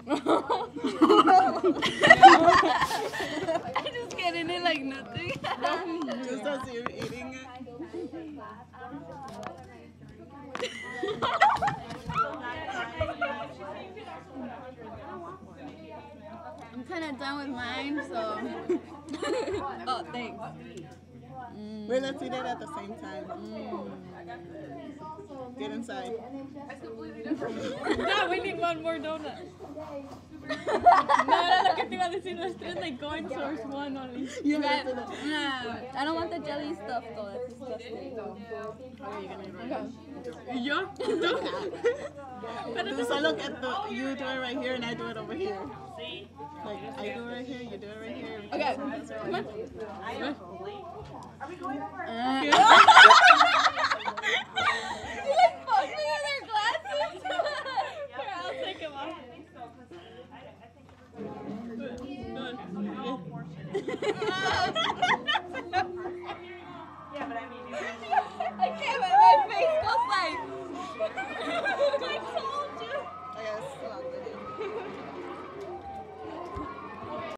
I just get in it like nothing. Just as you're eating it. I'm kind of done with mine, so. Oh, thanks. Wait, let's eat it at the same time. Get inside. No, we need one more donut. No, era lo que te iba a decir. Los tres like going towards one only. You Nah, have to do I don't want the jelly stuff though. That's disgusting. ¿Y yo? ¿Y tú? Tú solo que you do it right here and I do it over here. Like, I do it right here, you do it right here. Okay, come on. You like poked me in their glasses? Here, I'll take them off. I can't, my face goes like.